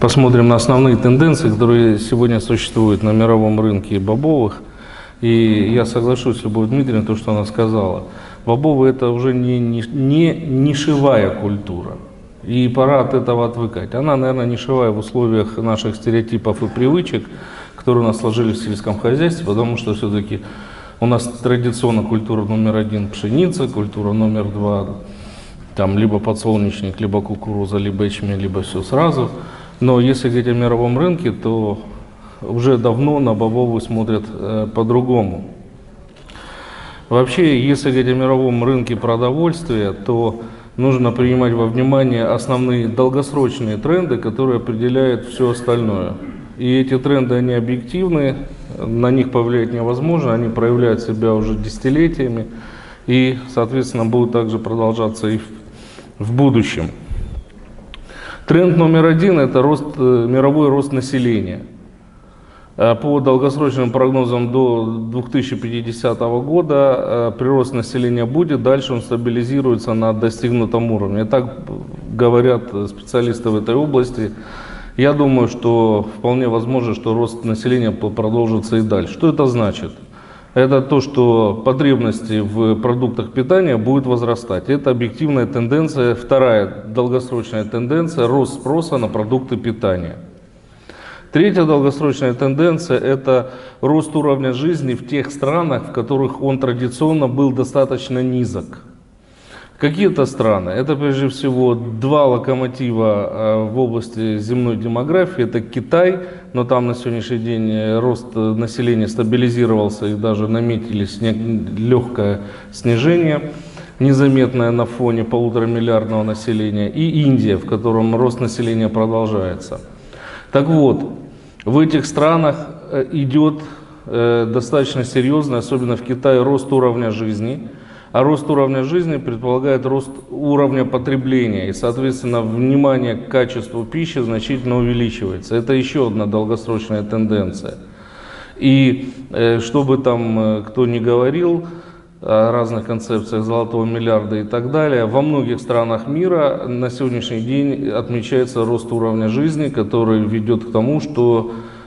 посмотрим на основные тенденции, которые сегодня существуют на мировом рынке бобовых. И я соглашусь с Любовью Дмитриевной, то, что она сказала. Бобовые – это уже не нишевая культура. И пора от этого отвыкать. Она, наверное, нишевая в условиях наших стереотипов и привычек, которые у нас сложились в сельском хозяйстве, потому что все-таки у нас традиционно культура номер один – пшеница, культура номер два – там либо подсолнечник, либо кукуруза, либо ячмень, либо все сразу. Но если говорить о мировом рынке, то уже давно на бобовую смотрят по-другому. Вообще, если говорить о мировом рынке продовольствия, то нужно принимать во внимание основные долгосрочные тренды, которые определяют все остальное. И эти тренды, они объективны, на них повлиять невозможно, они проявляют себя уже десятилетиями и, соответственно, будут также продолжаться и в будущем. Тренд номер один – это мировой рост населения. По долгосрочным прогнозам до 2050 года прирост населения будет, дальше он стабилизируется на достигнутом уровне. Так говорят специалисты в этой области. Я думаю, что вполне возможно, что рост населения продолжится и дальше. Что это значит? Это то, что потребности в продуктах питания будут возрастать. Это объективная тенденция. Вторая долгосрочная тенденция – рост спроса на продукты питания. Третья долгосрочная тенденция – это рост уровня жизни в тех странах, в которых он традиционно был достаточно низок. Какие-то страны, это прежде всего два локомотива в области земной демографии, это Китай, но там на сегодняшний день рост населения стабилизировался и даже наметились легкое снижение, незаметное на фоне 1,5 миллиардного населения, и Индия, в котором рост населения продолжается. Так вот, в этих странах идет достаточно серьезный, особенно в Китае, рост уровня жизни. А рост уровня жизни предполагает рост уровня потребления. И, соответственно, внимание к качеству пищи значительно увеличивается. Это еще одна долгосрочная тенденция. И что бы там кто ни говорил о разных концепциях золотого миллиарда и так далее, во многих странах мира на сегодняшний день отмечается рост уровня жизни, который ведет к тому, что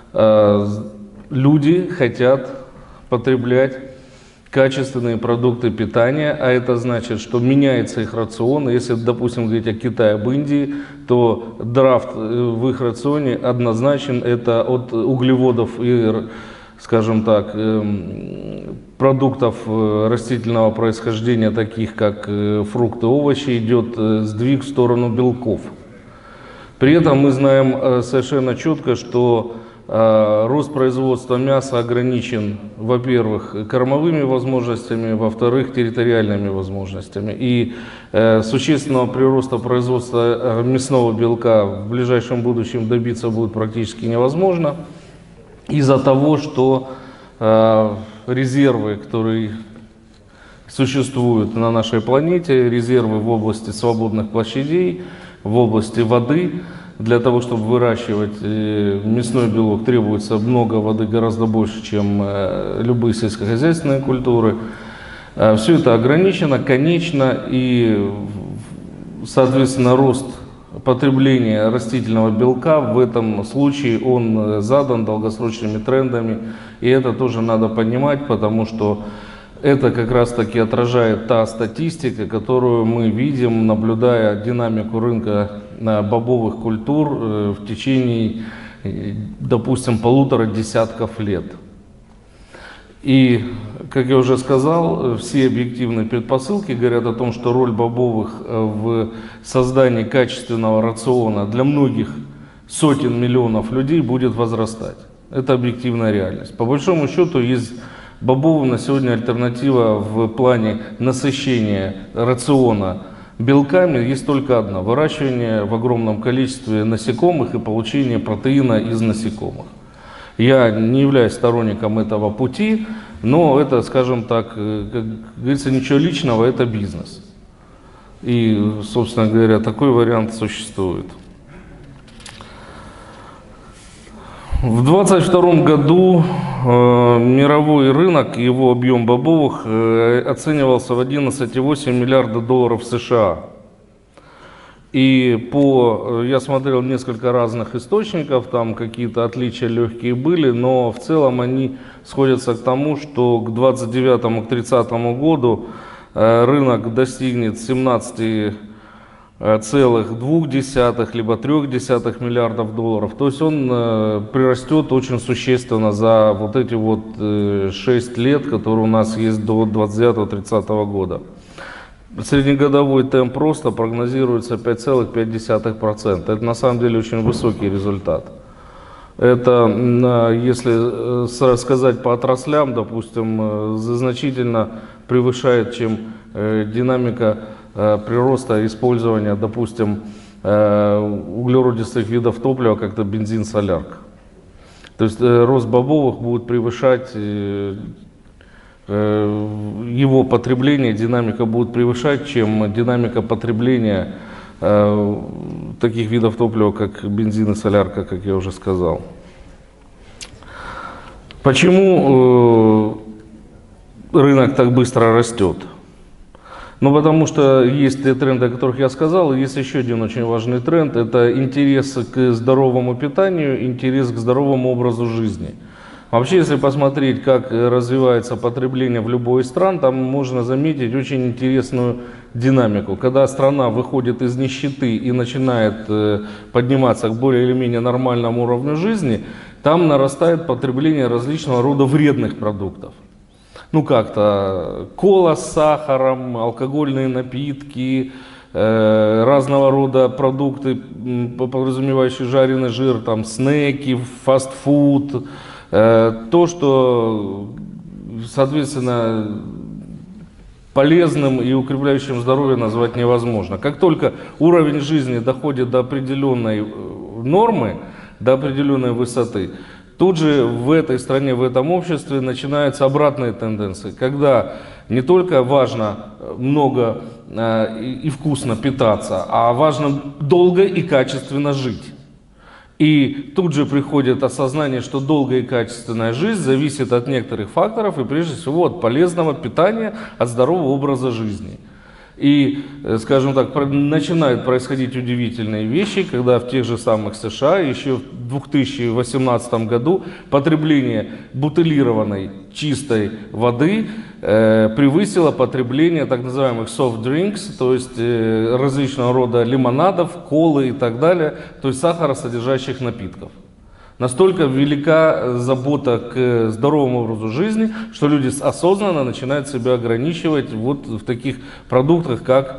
люди хотят потреблять качественные продукты питания, а это значит, что меняется их рацион. Если, допустим, говорить о Китае, об Индии, то драфт в их рационе однозначен. Это от углеводов и, скажем так, продуктов растительного происхождения, таких как фрукты, овощи, идет сдвиг в сторону белков. При этом мы знаем совершенно четко, что рост производства мяса ограничен, во-первых, кормовыми возможностями, во-вторых, территориальными возможностями. И существенного прироста производства мясного белка в ближайшем будущем добиться будет практически невозможно из-за того, что резервы, которые существуют на нашей планете, резервы в области свободных площадей, в области воды, для того, чтобы выращивать мясной белок, требуется много воды, гораздо больше, чем любые сельскохозяйственные культуры. Все это ограничено, конечно, и, соответственно, рост потребления растительного белка в этом случае он задан долгосрочными трендами, и это тоже надо понимать, потому что это как раз таки отражает та статистика, которую мы видим, наблюдая динамику рынка бобовых культур в течение, допустим, 1,5 десятков лет. И, как я уже сказал, все объективные предпосылки говорят о том, что роль бобовых в создании качественного рациона для многих сотен миллионов людей будет возрастать. Это объективная реальность. По большому счету, есть бобовым на сегодня альтернатива в плане насыщения рациона белками есть только одна – выращивание в огромном количестве насекомых и получение протеина из насекомых. Я не являюсь сторонником этого пути, но это, скажем так, как говорится, ничего личного, это бизнес. И, собственно говоря, такой вариант существует. В 2022 году мировой рынок, его объем бобовых оценивался в $11,8 миллиарда США. И я смотрел несколько разных источников, там какие-то отличия легкие были, но в целом они сходятся к тому, что к 29-30 году рынок достигнет 17,2 либо 0,3 миллиардов долларов. То есть он прирастет очень существенно за вот эти вот 6 лет, которые у нас есть до 29-30 года. Среднегодовой темп роста прогнозируется 5,5%. Это на самом деле очень высокий результат. Это, если сказать по отраслям, допустим, значительно превышает, чем динамика прироста использования, допустим, углеродистых видов топлива, как-то бензин, солярка. То есть рост бобовых будет превышать его потребление, динамика будет превышать, чем динамика потребления таких видов топлива, как бензин и солярка, как я уже сказал. Почему рынок так быстро растет? Ну, потому что есть те тренды, о которых я сказал, и есть еще один очень важный тренд, это интерес к здоровому питанию, интерес к здоровому образу жизни. Вообще, если посмотреть, как развивается потребление в любой из стран, там можно заметить очень интересную динамику. Когда страна выходит из нищеты и начинает подниматься к более или менее нормальному уровню жизни, там нарастает потребление различного рода вредных продуктов. Ну как-то кола с сахаром, алкогольные напитки, разного рода продукты, подразумевающие жареный жир, там снеки, фастфуд. То, что, соответственно, полезным и укрепляющим здоровье назвать невозможно. Как только уровень жизни доходит до определенной нормы, до определенной высоты, тут же в этой стране, в этом обществе начинаются обратные тенденции, когда не только важно много и вкусно питаться, а важно долго и качественно жить. И тут же приходит осознание, что долгая и качественная жизнь зависит от некоторых факторов и прежде всего от полезного питания, от здорового образа жизни. И, скажем так, начинают происходить удивительные вещи, когда в тех же самых США еще в 2018 году потребление бутылированной чистой воды превысило потребление так называемых soft drinks, то есть различного рода лимонадов, колы и так далее, то есть сахаросодержащих напитков. Настолько велика забота к здоровому образу жизни, что люди осознанно начинают себя ограничивать вот в таких продуктах, как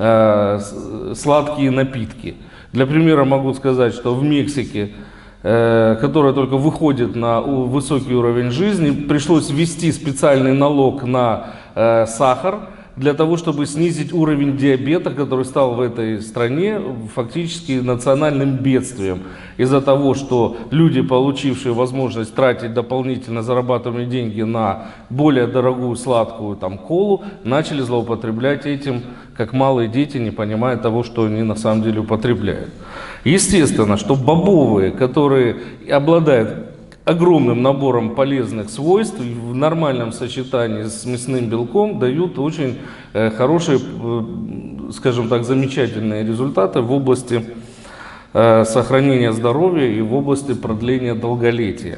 сладкие напитки. Для примера могу сказать, что в Мексике, которая только выходит на высокий уровень жизни, пришлось ввести специальный налог на сахар, для того, чтобы снизить уровень диабета, который стал в этой стране фактически национальным бедствием. Из-за того, что люди, получившие возможность тратить дополнительно зарабатываемые деньги на более дорогую сладкую колу, начали злоупотреблять этим, как малые дети, не понимая того, что они на самом деле употребляют. Естественно, что бобовые, которые обладают огромным набором полезных свойств, в нормальном сочетании с мясным белком дают очень хорошие, скажем так, замечательные результаты в области сохранения здоровья и в области продления долголетия.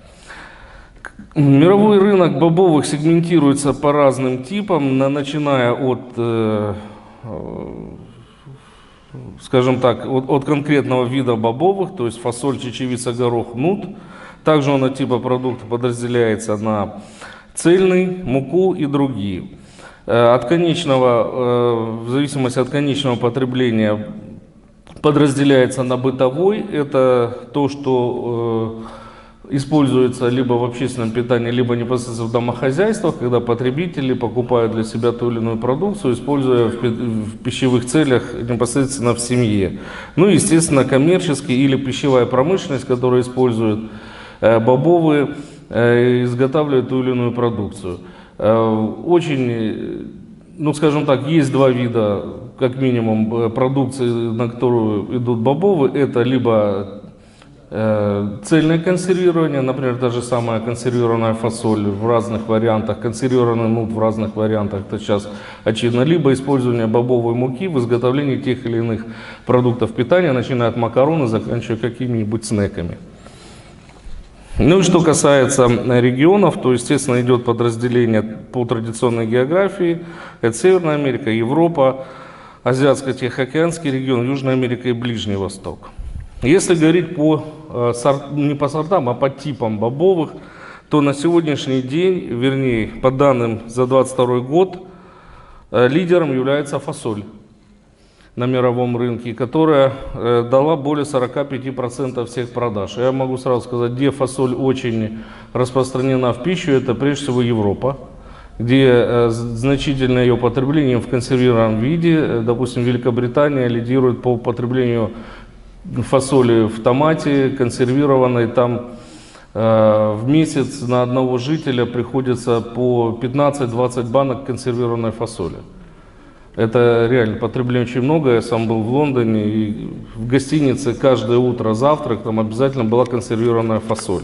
Мировой рынок бобовых сегментируется по разным типам, начиная от, скажем так, от конкретного вида бобовых, то есть фасоль, чечевица, горох, нут. Также он от типа продукта подразделяется на цельный, муку и другие. От конечного, в зависимости от конечного потребления, подразделяется на бытовой. Это то, что используется либо в общественном питании, либо непосредственно в домохозяйствах, когда потребители покупают для себя ту или иную продукцию, используя в пищевых целях непосредственно в семье. Ну и, естественно, коммерческий или пищевая промышленность, которая использует бобовые, изготавливают ту или иную продукцию. Очень, скажем так, есть два вида, как минимум, продукции, на которую идут бобовые. Это либо цельное консервирование, например, та же самая консервированная фасоль в разных вариантах, консервированный нут в разных вариантах, это сейчас очевидно, либо использование бобовой муки в изготовлении тех или иных продуктов питания, начиная от макарон и заканчивая какими-нибудь снеками. Ну и что касается регионов, то, естественно, идет подразделение по традиционной географии. Это Северная Америка, Европа, Азиатско-Тихоокеанский регион, Южная Америка и Ближний Восток. Если говорить не по сортам, а по типам бобовых, то на сегодняшний день, вернее, по данным за 2022 год, лидером является фасоль на мировом рынке, которая дала более 45% всех продаж. Я могу сразу сказать, где фасоль очень распространена в пищу, это прежде всего Европа, где значительное ее потребление в консервированном виде. Допустим, Великобритания лидирует по потреблению фасоли в томате, консервированной. Там в месяц на одного жителя приходится по 15-20 банок консервированной фасоли. Это реально потребление очень много. Я сам был в Лондоне, и в гостинице каждое утро завтрак, там обязательно была консервированная фасоль.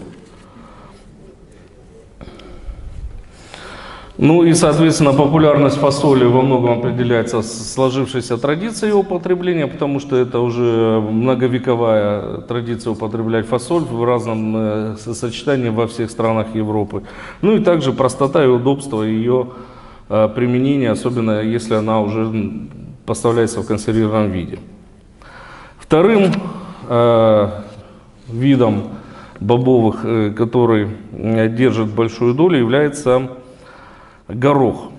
Ну и, соответственно, популярность фасоли во многом определяется сложившейся традицией его употребления, потому что это уже многовековая традиция употреблять фасоль в разном сочетании во всех странах Европы. Ну и также простота и удобство ее применения, особенно если она уже поставляется в консервированном виде. Вторым видом бобовых, который держит большую долю, является горох.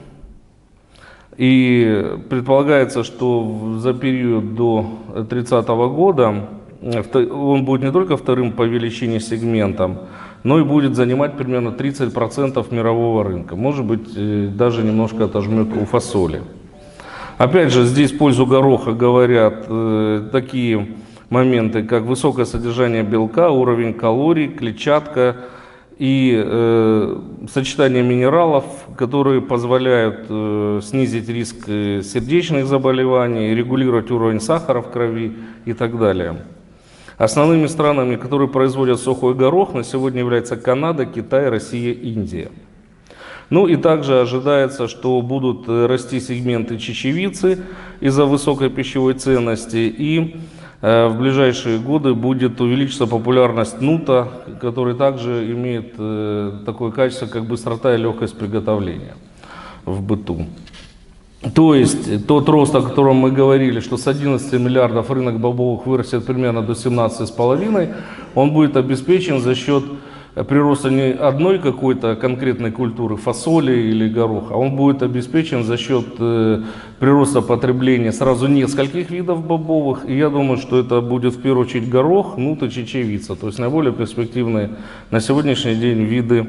И предполагается, что за период до 30 года он будет не только вторым по величине сегментом, но и будет занимать примерно 30% мирового рынка. Может быть, даже немножко отожмет у фасоли. Опять же, здесь в пользу гороха говорят такие моменты, как высокое содержание белка, уровень калорий, клетчатка и сочетание минералов, которые позволяют снизить риск сердечных заболеваний, регулировать уровень сахара в крови и так далее. Основными странами, которые производят сухой горох, на сегодня являются Канада, Китай, Россия, Индия. Ну и также ожидается, что будут расти сегменты чечевицы из-за высокой пищевой ценности, и в ближайшие годы будет увеличиться популярность нута, который также имеет такое качество, как быстрота и легкость приготовления в быту. То есть тот рост, о котором мы говорили, что с 11 миллиардов рынок бобовых вырастет примерно до 17,5, он будет обеспечен за счет прироста не одной какой-то конкретной культуры, фасоли или гороха, а он будет обеспечен за счет прироста потребления сразу нескольких видов бобовых. И я думаю, что это будет в первую очередь горох, нут и чечевица, то есть наиболее перспективные на сегодняшний день виды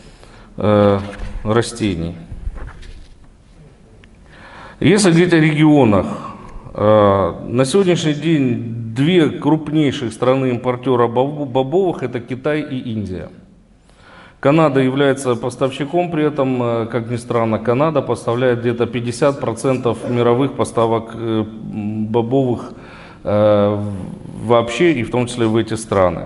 растений. Если говорить о регионах, на сегодняшний день две крупнейших страны-импортера бобовых – это Китай и Индия. Канада является поставщиком, при этом, как ни странно, Канада поставляет где-то 50% мировых поставок бобовых вообще, и в том числе в эти страны.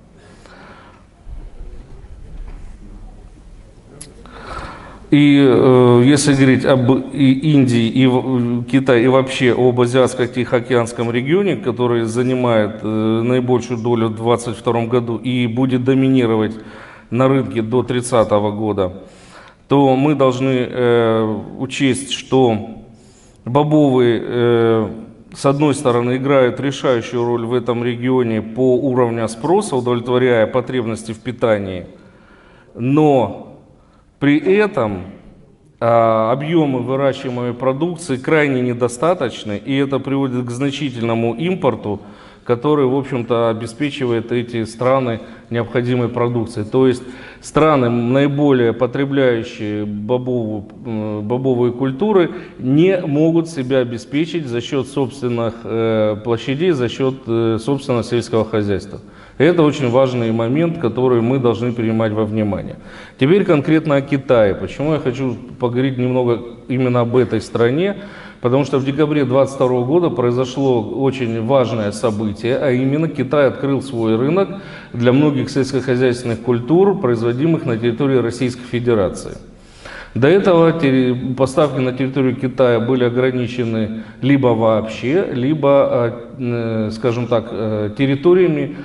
И если говорить об Индии и Китае и вообще об Азиатско-Тихоокеанском регионе, который занимает наибольшую долю в 2022 году и будет доминировать на рынке до 30 года, то мы должны учесть, что бобовые с одной стороны играют решающую роль в этом регионе по уровню спроса, удовлетворяя потребности в питании, но при этом объемы выращиваемой продукции крайне недостаточны, и это приводит к значительному импорту, который, в общем-то, обеспечивает эти страны необходимой продукцией. То есть страны, наиболее потребляющие бобовые культуры, не могут себя обеспечить за счет собственных площадей, за счет собственного сельского хозяйства. Это очень важный момент, который мы должны принимать во внимание. Теперь конкретно о Китае. Почему я хочу поговорить немного именно об этой стране? Потому что в декабре 2022 года произошло очень важное событие, а именно Китай открыл свой рынок для многих сельскохозяйственных культур, производимых на территории Российской Федерации. До этого поставки на территорию Китая были ограничены либо вообще, либо, скажем так, территориями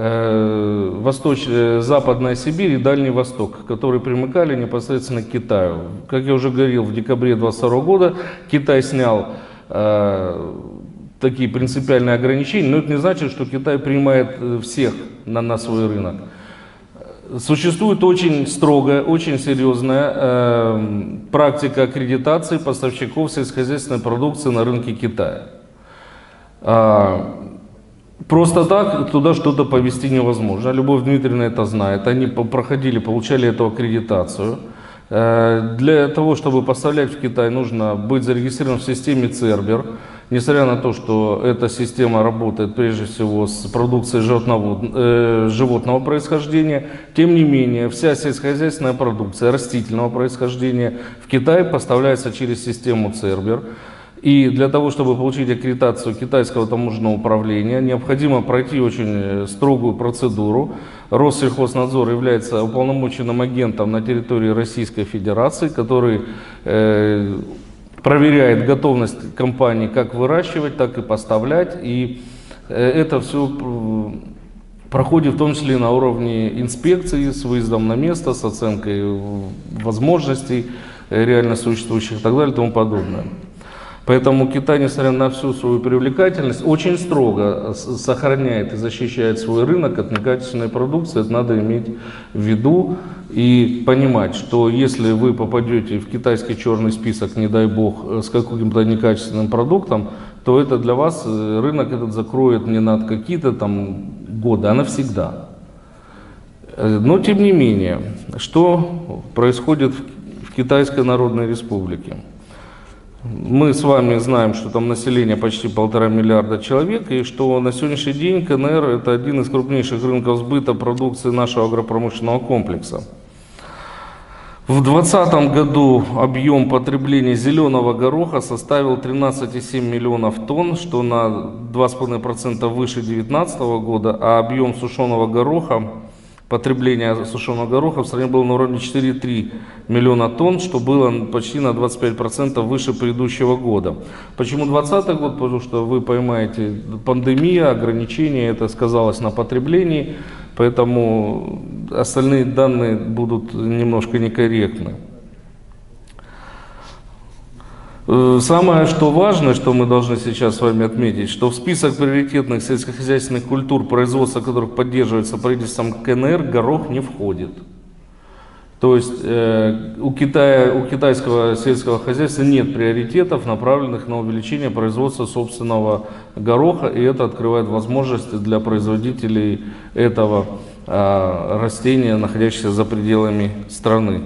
Западная Сибирь и Дальний Восток, которые примыкали непосредственно к Китаю. Как я уже говорил, в декабре 2022 года Китай снял такие принципиальные ограничения, но это не значит, что Китай принимает всех на свой рынок. Существует очень строгая, очень серьезная практика аккредитации поставщиков сельскохозяйственной продукции на рынке Китая. Просто так туда что-то повезти невозможно. Любовь Дмитриевна это знает. Они получали эту аккредитацию. Для того, чтобы поставлять в Китай, нужно быть зарегистрированным в системе Цербер. Несмотря на то, что эта система работает прежде всего с продукцией животного происхождения, тем не менее, вся сельскохозяйственная продукция растительного происхождения в Китай поставляется через систему Цербер. И для того, чтобы получить аккредитацию китайского таможенного управления, необходимо пройти очень строгую процедуру. Россельхознадзор является уполномоченным агентом на территории Российской Федерации, который проверяет готовность компании как выращивать, так и поставлять. И это все проходит в том числе на уровне инспекции, с выездом на место, с оценкой возможностей реально существующих и так далее и тому подобное. Поэтому Китай, несмотря на всю свою привлекательность, очень строго сохраняет и защищает свой рынок от некачественной продукции. Это надо иметь в виду и понимать, что если вы попадете в китайский черный список, не дай бог, с каким-то некачественным продуктом, то это для вас рынок этот закроет не на какие-то там годы, а навсегда. Но тем не менее, что происходит в Китайской Народной Республике? Мы с вами знаем, что там население почти 1,5 миллиарда человек, и что на сегодняшний день КНР – это один из крупнейших рынков сбыта продукции нашего агропромышленного комплекса. В 2020 году объем потребления зеленого гороха составил 13,7 миллионов тонн, что на 2,5% выше 2019 года, а объем сушеного гороха, потребление сушеного гороха в стране было на уровне 4,3 миллиона тонн, что было почти на 25% выше предыдущего года. Почему 2020 год? Потому что вы понимаете, пандемия, ограничения, это сказалось на потреблении, поэтому остальные данные будут немножко некорректны. Самое, что важно, что мы должны сейчас с вами отметить, что в список приоритетных сельскохозяйственных культур, производство которых поддерживается правительством КНР, горох не входит. То есть у китайского сельского хозяйства нет приоритетов, направленных на увеличение производства собственного гороха, и это открывает возможности для производителей этого растения, находящихся за пределами страны.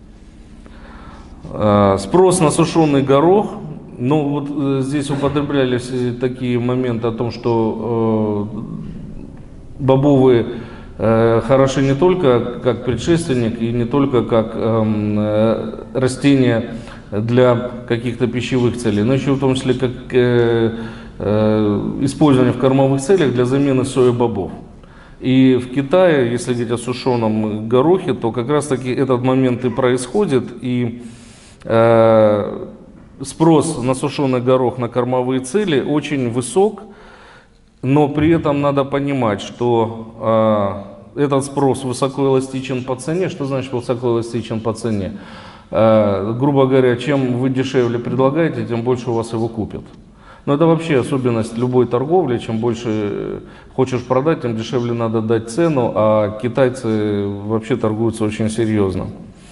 Спрос на сушеный горох, ну вот здесь употреблялись такие моменты о том, что бобовые хороши не только как предшественник и не только как растение для каких-то пищевых целей, но еще в том числе как использование в кормовых целях для замены сои-бобов. И в Китае, если говорить о сушеном горохе, то как раз таки этот момент и происходит, и спрос на сушеный горох на кормовые цели очень высок, но при этом надо понимать, что этот спрос высокоэластичен по цене. Что значит высокоэластичен по цене? Грубо говоря, чем вы дешевле предлагаете, тем больше у вас его купят. Но это вообще особенность любой торговли. Чем больше хочешь продать, тем дешевле надо дать цену, а китайцы вообще торгуются очень серьезно.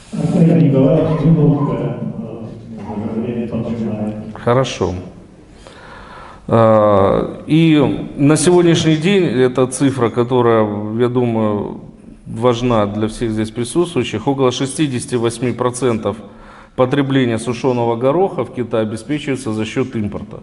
Хорошо. И на сегодняшний день эта цифра, которая, я думаю, важна для всех здесь присутствующих, около 68% потребления сушеного гороха в Китае обеспечивается за счет импорта.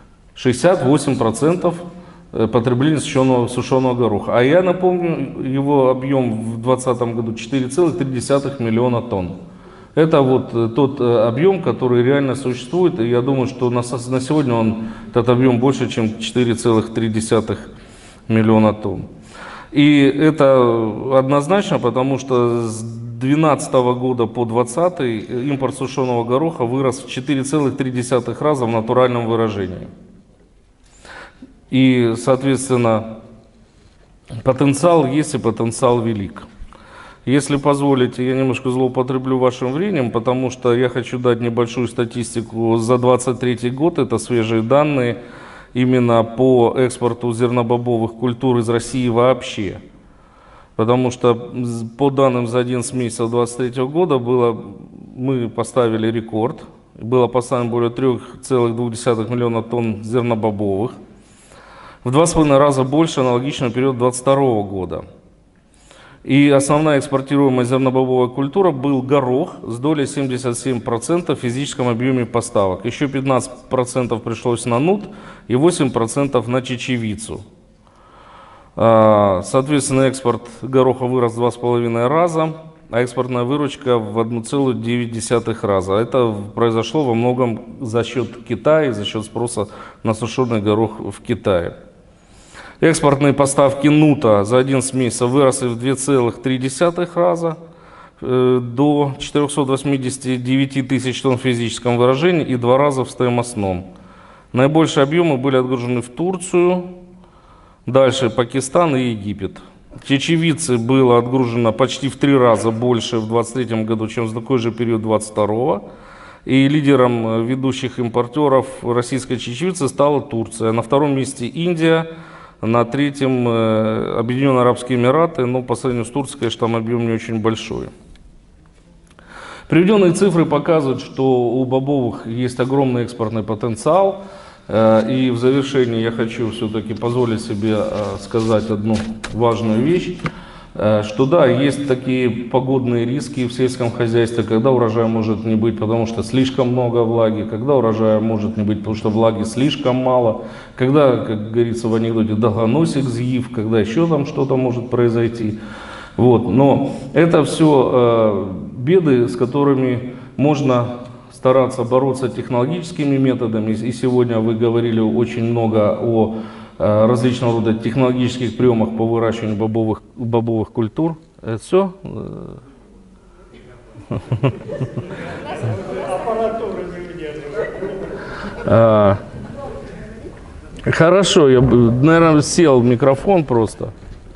68% потребления сушеного гороха. А я напомню, его объем в 2020 году 4,3 миллиона тонн. Это вот тот объем, который реально существует, и я думаю, что на сегодня этот объем больше, чем 4,3 миллиона тонн. И это однозначно, потому что с 2012 года по 2020 импорт сушеного гороха вырос в 4,3 раза в натуральном выражении. И, соответственно, потенциал есть и потенциал велик. Если позволите, я немножко злоупотреблю вашим временем, потому что я хочу дать небольшую статистику за 2023 год, это свежие данные именно по экспорту зернобобовых культур из России вообще. Потому что по данным за 11 месяцев 2023 года мы поставили рекорд, было поставлено более 3,2 миллиона тонн зернобобовых, в 2,5 раза больше аналогичного периода 2022 года. И основная экспортируемая зернобобовая культура был горох с долей 77% в физическом объеме поставок. Еще 15% пришлось на нут и 8% на чечевицу. Соответственно, экспорт гороха вырос в 2,5 раза, а экспортная выручка в 1,9 раза. Это произошло во многом за счет Китая, за счет спроса на сушеный горох в Китае. Экспортные поставки нута за 11 месяцев выросли в 2,3 раза до 489 тысяч тонн в физическом выражении и 2 раза в стоимостном. Наибольшие объемы были отгружены в Турцию, дальше Пакистан и Египет. Чечевицы было отгружено почти в 3 раза больше в 2023 году, чем в такой же период 2022. И лидером ведущих импортеров российской чечевицы стала Турция. На втором месте Индия. На третьем Объединенные Арабские Эмираты, но по сравнению с Турцией, конечно, там объем не очень большой. Приведенные цифры показывают, что у бобовых есть огромный экспортный потенциал. И в завершении я хочу все-таки позволить себе сказать одну важную вещь, что да, есть такие погодные риски в сельском хозяйстве, когда урожая может не быть, потому что слишком много влаги, когда урожая может не быть, потому что влаги слишком мало, когда, как говорится в анекдоте, долгоносик з'їв, когда еще там что-то может произойти. Вот. Но это все беды, с которыми можно стараться бороться технологическими методами. И сегодня вы говорили очень много о различного рода технологических приемах по выращиванию бобовых культур. Это все? Хорошо, я, наверное, сел микрофон просто.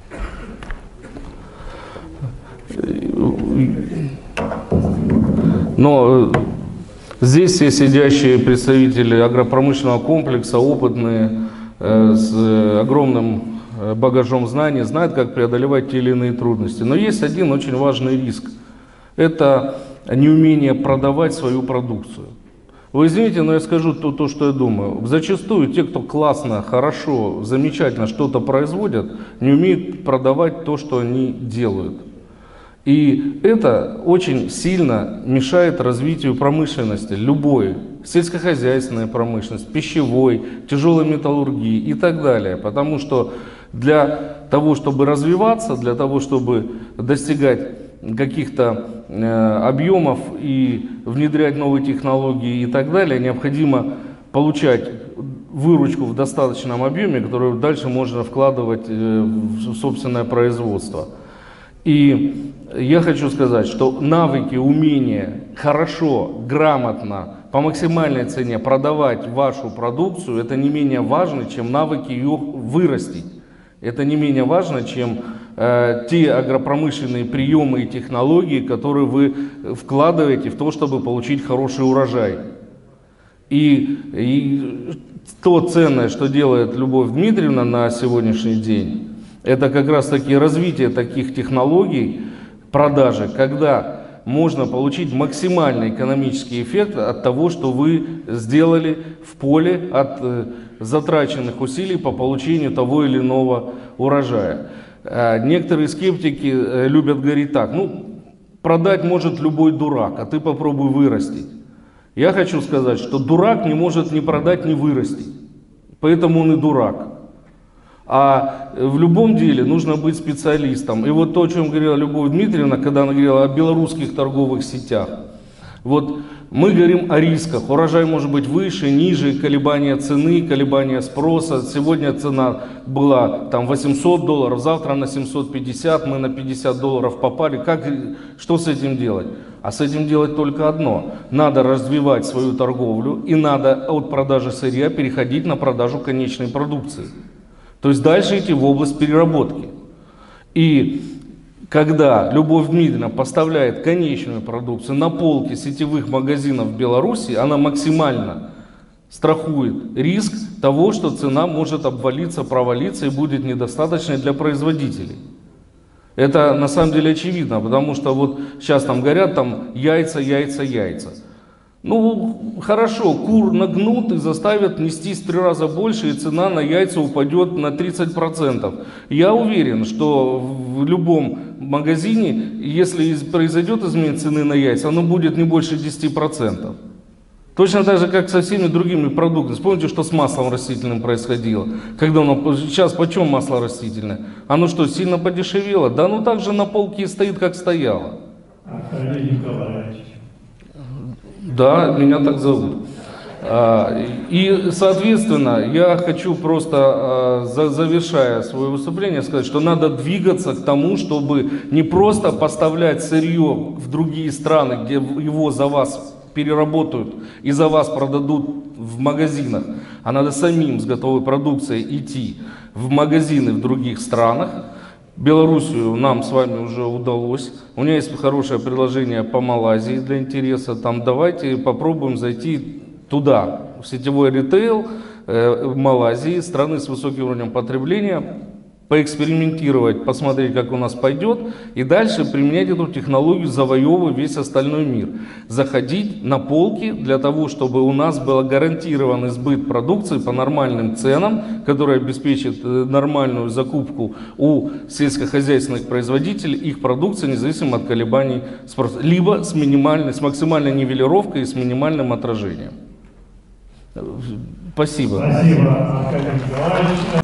Но здесь все сидящие представители агропромышленного комплекса, опытные, с огромным багажом знаний, знают, как преодолевать те или иные трудности. Но есть один очень важный риск. Это неумение продавать свою продукцию. Вы извините, но я скажу то, что я думаю. Зачастую те, кто классно, хорошо, замечательно что-то производят, не умеют продавать то, что они делают. И это очень сильно мешает развитию промышленности, любой, сельскохозяйственной промышленности, пищевой, тяжелой металлургии и так далее. Потому что для того, чтобы развиваться, для того, чтобы достигать каких-то объемов и внедрять новые технологии и так далее, необходимо получать выручку в достаточном объеме, которую дальше можно вкладывать в собственное производство. И я хочу сказать, что навыки, умения хорошо, грамотно, по максимальной цене продавать вашу продукцию, это не менее важно, чем навыки ее вырастить. Это не менее важно, чем те агропромышленные приемы и технологии, которые вы вкладываете в то, чтобы получить хороший урожай. И то ценное, что делает Любовь Дмитриевна на сегодняшний день, это как раз таки развитие таких технологий продажи, когда можно получить максимальный экономический эффект от того, что вы сделали в поле, от затраченных усилий по получению того или иного урожая. Некоторые скептики любят говорить так: ну, продать может любой дурак, а ты попробуй вырастить. Я хочу сказать, что дурак не может ни продать, ни вырастить, поэтому он и дурак. А в любом деле нужно быть специалистом. И вот то, о чем говорила Любовь Дмитриевна, когда она говорила о белорусских торговых сетях. Вот мы говорим о рисках. Урожай может быть выше, ниже, колебания цены, колебания спроса. Сегодня цена была там $800, завтра на 750, мы на $50 попали. Что с этим делать? А с этим делать только одно. Надо развивать свою торговлю и надо от продажи сырья переходить на продажу конечной продукции. То есть дальше идти в область переработки. И когда Любовь Дмитриевна поставляет конечную продукцию на полки сетевых магазинов в Беларуси, она максимально страхует риск того, что цена может обвалиться, провалиться и будет недостаточной для производителей. Это на самом деле очевидно, потому что вот сейчас там говорят там яйца. Ну хорошо, кур нагнут и заставят нестись в 3 раза больше, и цена на яйца упадет на 30%. Я уверен, что в любом магазине, если произойдет изменение цены на яйца, оно будет не больше 10%. Точно так же, как со всеми другими продуктами. Вспомните, что с маслом растительным происходило. Сейчас почем масло растительное? Оно что, сильно подешевело? Да оно так же на полке стоит, как стояло. Аркадий Николаевич. Да, меня так зовут. И, соответственно, я хочу просто, завершая свое выступление, сказать, что надо двигаться к тому, чтобы не просто поставлять сырье в другие страны, где его за вас переработают и за вас продадут в магазинах, а надо самим с готовой продукцией идти в магазины в других странах. Белоруссию нам с вами уже удалось. У меня есть хорошее предложение по Малайзии для интереса. Там давайте попробуем зайти туда, в сетевой ритейл Малайзии, страны с высоким уровнем потребления, поэкспериментировать, посмотреть, как у нас пойдет, и дальше применять эту технологию, завоевывая весь остальной мир. Заходить на полки для того, чтобы у нас был гарантированный сбыт продукции по нормальным ценам, который обеспечит нормальную закупку у сельскохозяйственных производителей их продукции, независимо от колебаний спроса, либо с максимальной нивелировкой и с минимальным отражением. Спасибо. Спасибо, Аркадий Николаевич.